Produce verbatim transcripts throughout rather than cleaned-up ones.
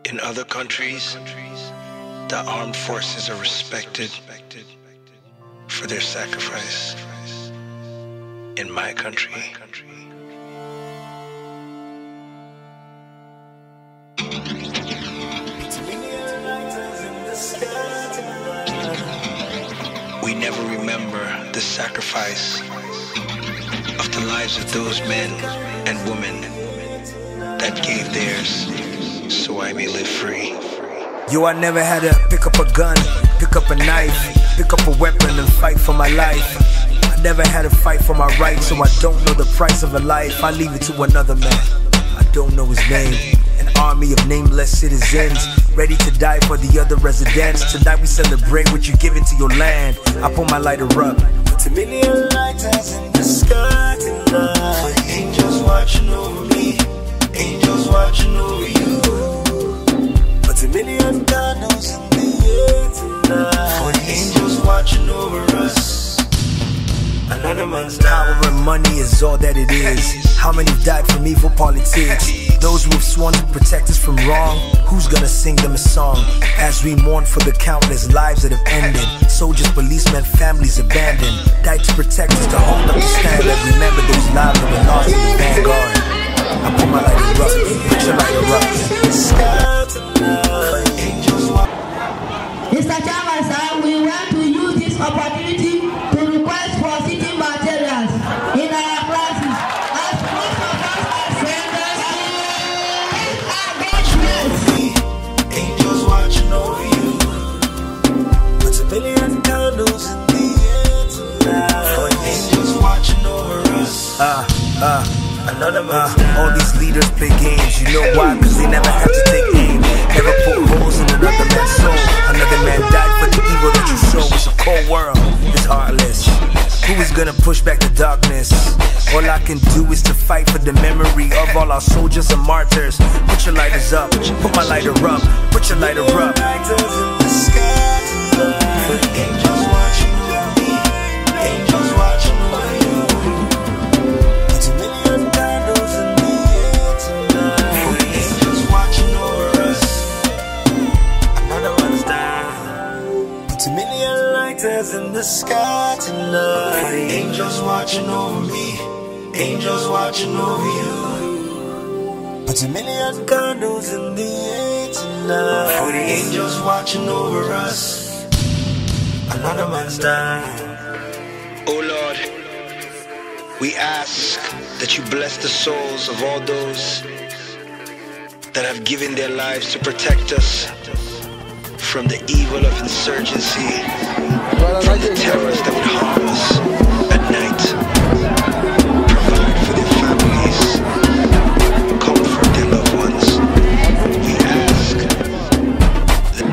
In other countries, the armed forces are respected for their sacrifice. In my country, we never remember the sacrifice of the lives of those men and women that gave theirs so I may live free. Yo, I never had to pick up a gun, pick up a knife, pick up a weapon and fight for my life. I never had to fight for my rights, so I don't know the price of a life. I leave it to another man, I don't know his name. An army of nameless citizens, ready to die for the other residents. Tonight we celebrate what you're giving to your land. I put my lighter up. It's a million lighters in the sky tonight. Angels watching over me, angels watching over you. But a million candles in the air tonight. For the angels watching over us. Another man's power and money is all that it is. How many died from evil politics? Those who have sworn to protect us from wrong, who's gonna sing them a song? As we mourn for the countless lives that have ended, soldiers, policemen, families abandoned, died to protect us, to hold up the stand and remember those lives that were lost in the vanguard. I put my lighter up, put your lighter up. Mister Chairman, sir, we want to use this opportunity to request for sitting materials in our classes. As most of us are senders, angels watching over you. Put a million candles in the air tonight. For angels watching over us. Uh, uh. Another uh, all these leaders play games, you know why? Cause they never have to take aim. Never put holes in another man's soul. Another man died for the evil that you sow. It's a cold world, it's heartless. Who is gonna push back the darkness? All I can do is to fight for the memory of all our soldiers and martyrs. Put your lighters up, put my lighter up, put your lighter up. Angels watching over me, angels watching over you. It's a million candles in the air tonight. For the angels watching over us. Another one's down. It's a million lighters in the sky tonight. For the angels watching over me, angels watching over you. It's a million candles in the air tonight. For the angels watching over us. Another man's dying. O Lord, we ask that you bless the souls of all those that have given their lives to protect us from the evil of insurgency, from the terrors that would harm us at night. Provide for their families, comfort their loved ones. We ask that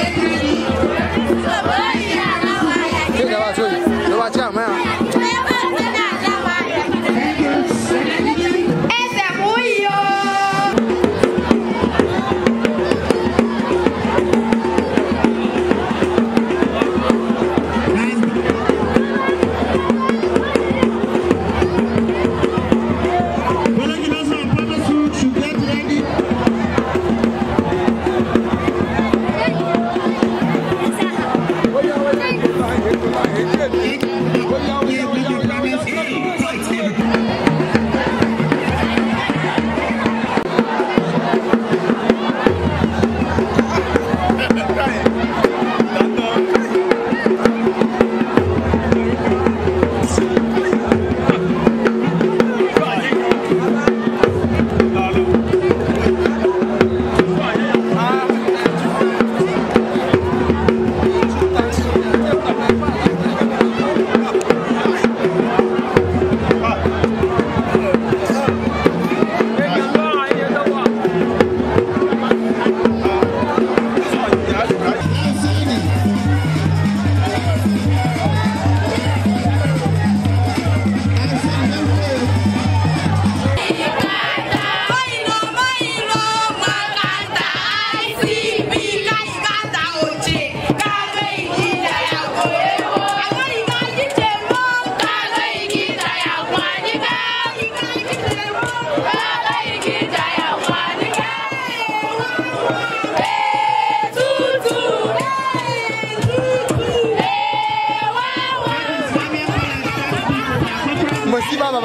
Yo, watch out, man.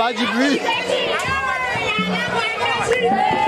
Haji Bree.